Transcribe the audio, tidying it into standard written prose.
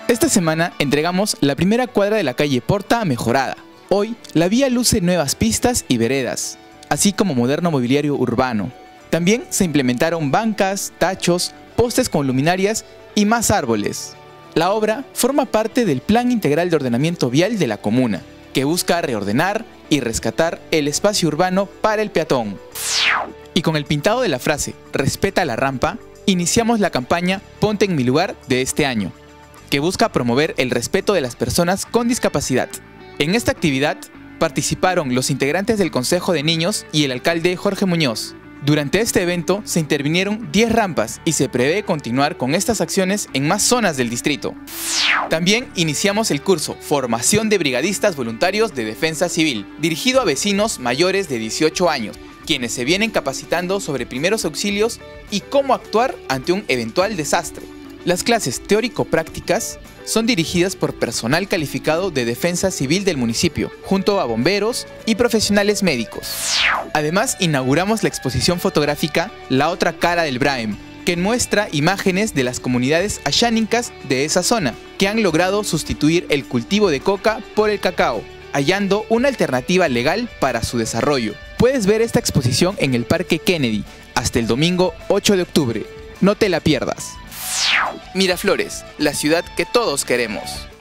Esta semana entregamos la primera cuadra de la calle Porta mejorada. Hoy, la vía luce nuevas pistas y veredas, así como moderno mobiliario urbano. También se implementaron bancas, tachos, postes con luminarias y más árboles. La obra forma parte del Plan Integral de Ordenamiento Vial de la comuna, que busca reordenar y rescatar el espacio urbano para el peatón. Y con el pintado de la frase "Respeta la rampa", iniciamos la campaña Ponte en mi lugar de este año, que busca promover el respeto de las personas con discapacidad. En esta actividad participaron los integrantes del Consejo de Niños y el alcalde Jorge Muñoz. Durante este evento se intervinieron 10 rampas y se prevé continuar con estas acciones en más zonas del distrito. También iniciamos el curso Formación de Brigadistas Voluntarios de Defensa Civil, dirigido a vecinos mayores de 18 años, quienes se vienen capacitando sobre primeros auxilios y cómo actuar ante un eventual desastre. Las clases teórico-prácticas son dirigidas por personal calificado de defensa civil del municipio, junto a bomberos y profesionales médicos. Además, inauguramos la exposición fotográfica La Otra Cara del Braem, que muestra imágenes de las comunidades ayánicas de esa zona, que han logrado sustituir el cultivo de coca por el cacao, hallando una alternativa legal para su desarrollo. Puedes ver esta exposición en el Parque Kennedy hasta el domingo 8 de octubre. No te la pierdas. Miraflores, la ciudad que todos queremos.